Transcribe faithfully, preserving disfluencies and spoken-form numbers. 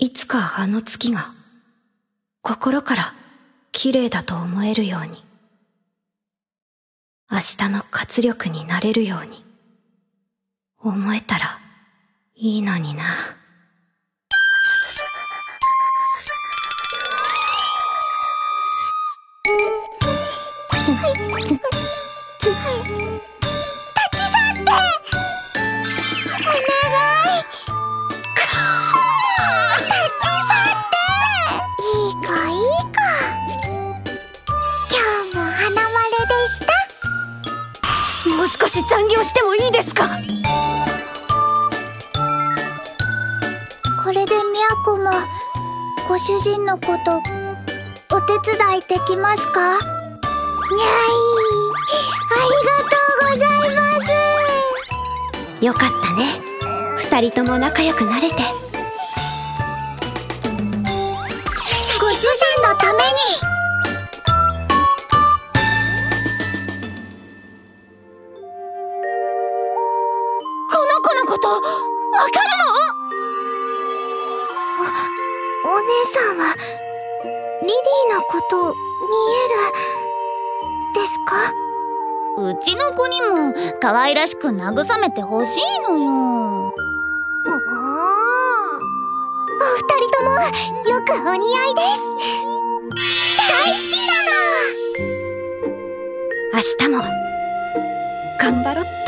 いつかあの月が心から綺麗だと思えるように、明日の活力になれるように思えたらいいのにな。つつつつタッチさんってお願い。タッチさんっていい子いい子。今日も花丸でした。もう少し残業してもいいですか。これでみやこもご主人のことお手伝いできますか。にゃい、ありがとうございます。よかったね、二人とも仲良くなれて。ご主人のために。この子のことわかるの？お、お姉さんはリリーのこと見えるですか？ うちの子にも可愛らしく慰めてほしいのよ。 お二人ともよくお似合いです。大好きなの。明日も頑張ろっ